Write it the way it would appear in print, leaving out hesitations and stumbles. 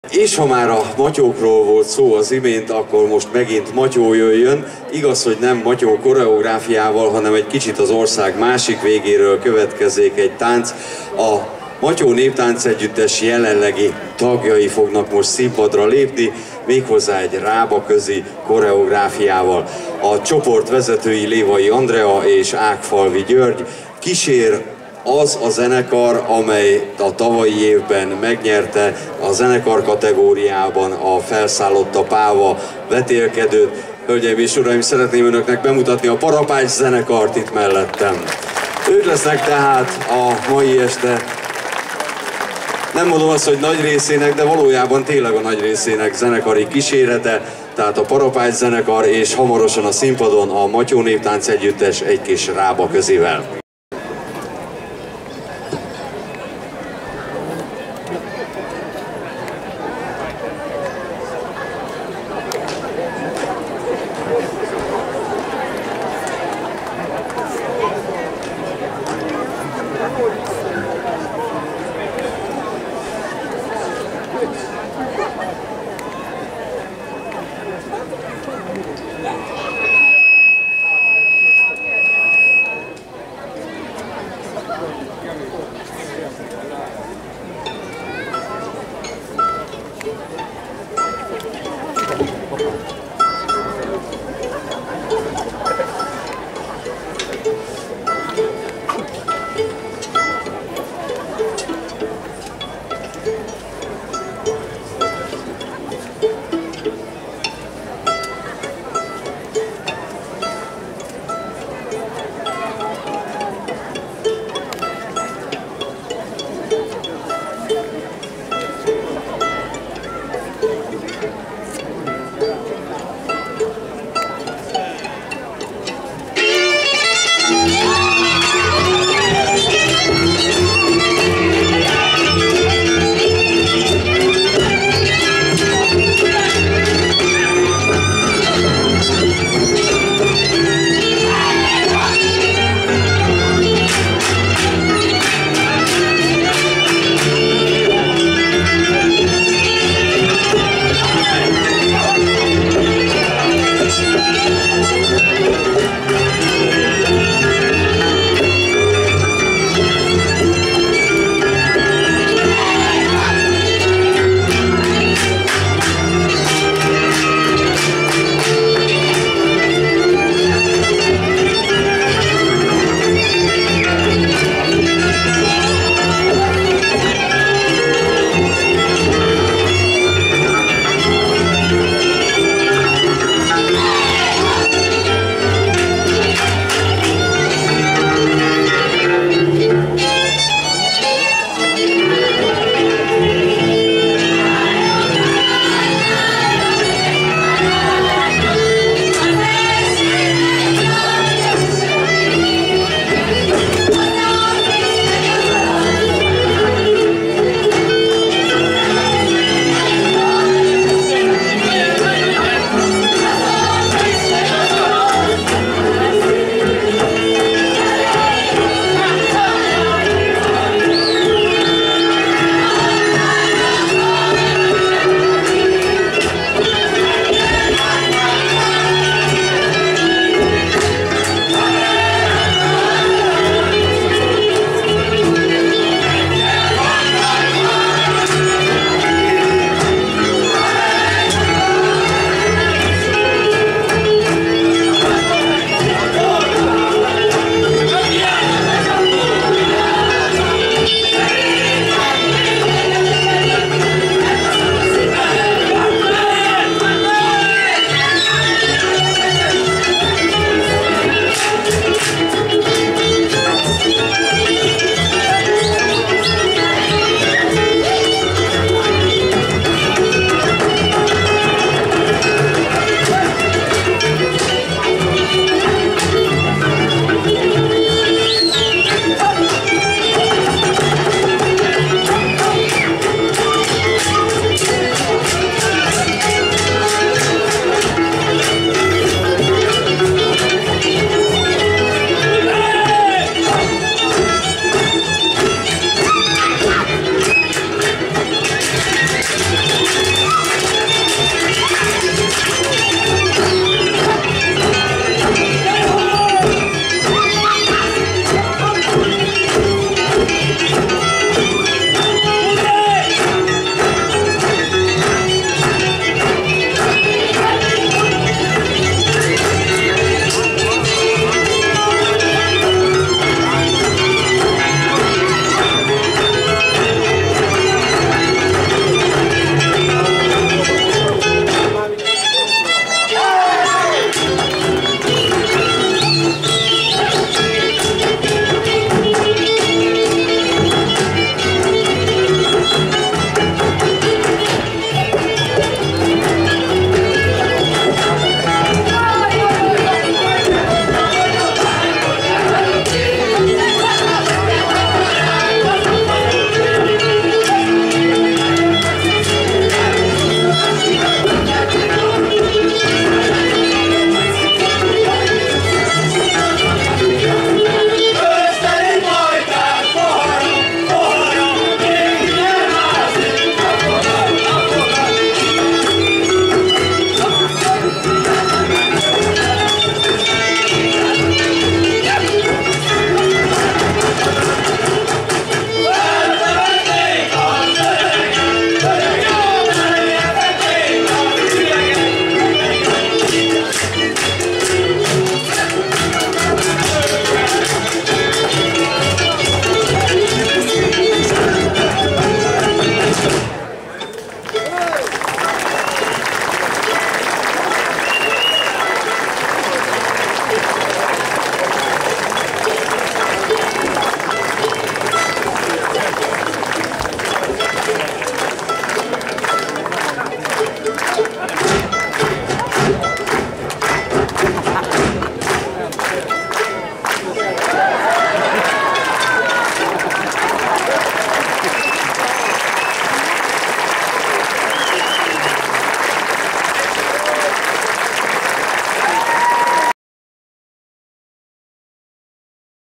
És ha már a matyókról volt szó az imént, akkor most megint matyó jöjjön. Igaz, hogy nem matyó koreográfiával, hanem egy kicsit az ország másik végéről következzék egy tánc. A Matyó Néptánc Együttes jelenlegi tagjai fognak most színpadra lépni, méghozzá egy rábaközi koreográfiával. A csoport vezetői Lévai Andrea és Ágfalvi György. Kísér az a zenekar, amely a tavalyi évben megnyerte a zenekar kategóriában a Felszállott a Páva vetélkedőt. Hölgyeim és uraim, szeretném önöknek bemutatni a Parapács zenekart itt mellettem. Ők lesznek tehát a mai este, nem mondom azt, hogy nagy részének, de valójában tényleg a nagy részének zenekari kísérete, tehát a Parapács zenekar, és hamarosan a színpadon a Matyó Néptánc Együttes egy kis rábaközivel.